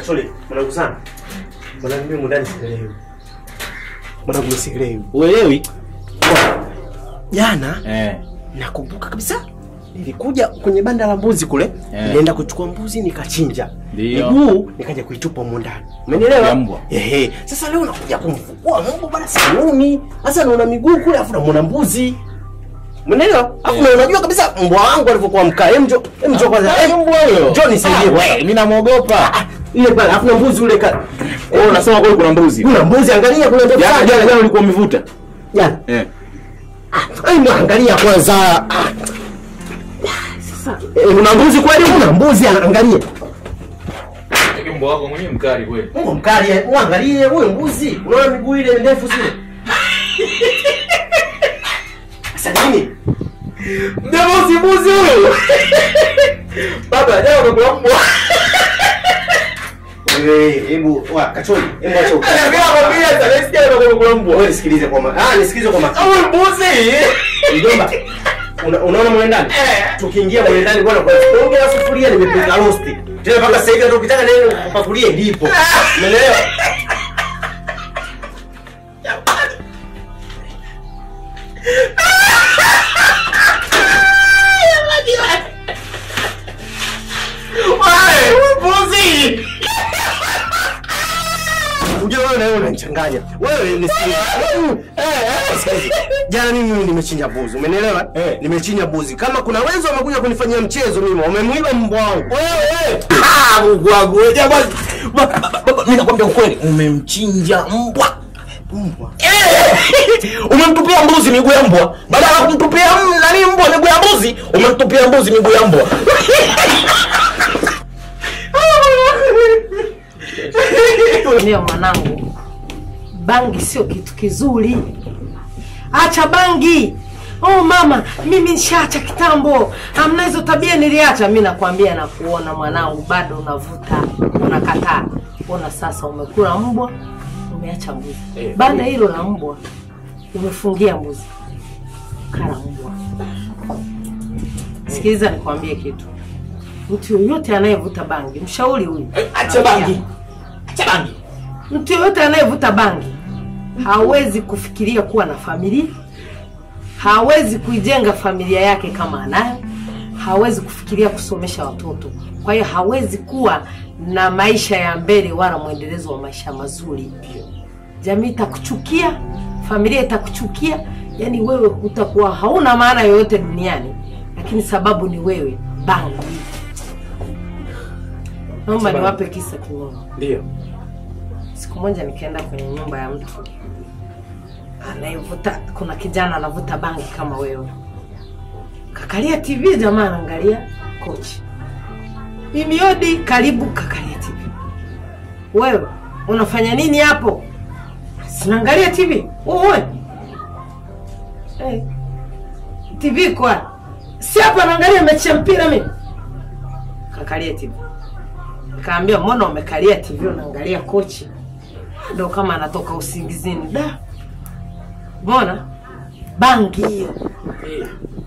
Kachole, mwanangu sana. Mwanangu mimi mundani sielewi. Mwanangu sielewi. Uelewi? Jana nakumbuka kabisa nilikuja kwenye banda la mbuzi kule, nilienda kuchukua mbuzi nikachinja. Miguu nikaja kuitupa huko ndani. Umenielewa? Sasa leo nakuja kumfukua mbwa bana sioni. Sasa naona miguu kule afu naona mbuzi. Umeelewa? Afu unajua kabisa mbwa wangu alivyokuwa mkaa. Emjo kwanza. Mbwa huyo. Njoo nisaidie. Wewe mimi namuogopa. Ile pale afu na mbuzi ule ka. Wewe unasema kule kuna mbuzi. Kuna mbuzi, angalia kuna ndefu. Jana ulikuwa umevuta. Jana. Angalia kwanza. Sasa kuna mbuzi kweli? Kuna mbuzi, angalia. Mbwa wako mwenyewe mkali kweli. Mbwa mkali, angalie wewe mbuzi. Unaona miguu ile ndefu zile? Sasa nini? Ndio mbuzi huyo. Baba, leo unakula mbwa. Hebu Kachole, hebu acha ukali. Nakwambia sasa nisikie unakula mbwa. Wewe nisikilize kwa makini. Nisikilize kwa makini. Au mbuzi? Mjomba. Unaona mwe ndani? Tukiingia mwe ndani bwana kwa bonge la sufuria nimepika roast. Tena mpaka sasa hivi ndio ukitaka neno kupakulie ndipo. Umeelewa? Mbuzi! Wewe na unanichanganya. Wewe nisikilize. Jana mimi nimechinja mbuzi. Umenielewa? Nimechinja mbuzi. Kama kuna wezo wamekuja kunifanyia mchezo mimi, wamemwiba mbwa wangu. Wewe! Mungu wangu. Baba, mimi nakwambia ukweli, umemchinja mbwa. Mbwa. Umemtupia mbuzi miguu ya mbwa. Badala ya kumtupia nani mbwa miguu ya mbuzi, umemtupia mbuzi miguu ya mbwa. Ndio mwanangu. Bangi sio kitu kizuri. Acha bangi. Oh mama, mimi nishaacha kitambo. Hamna hizo tabia niliacha. Mimi nakwambia na kuona mwanangu bado unavuta, unakataa. Ona sasa umekula mbwa, umeacha mbuzi. Banda hilo la mbwa umefungia mbuzi. Kala mbwa. Sikiliza nikwambie kitu. Mtu yoyote anayevuta bangi, mshauri huyu. Acha bangi. Acha bangi. Mtu yoyote anayevuta bangi hawezi kufikiria kuwa na familia. Hawezi kuijenga familia yake kama anayo. Hawezi kufikiria kusomesha watoto. Kwa hiyo hawezi kuwa na maisha ya mbele wala muendelezo wa maisha mazuri. Jamii itakuchukia, familia itakuchukia, yani wewe utakuwa hauna maana yoyote duniani, lakini sababu ni wewe bangi. Naomba niwape kisa kimoja. Ndio. Siku moja nikaenda kwenye nyumba ya mtu anayevuta, kuna kijana anavuta bangi kama wewe. Kakalia TV, jamaa anaangalia kochi. Mimi yodi karibu kakalia TV. Wewe unafanya nini hapo? Sinaangalia TV. Wewe. TV kwa. Si hapa naangalia mechi ya mpira mimi. Kakalia TV. Kaambia mbona umekalia TV unaangalia kochi? Ndio kama anatoka usingizini. Da. Mbona? Bangi hiyo.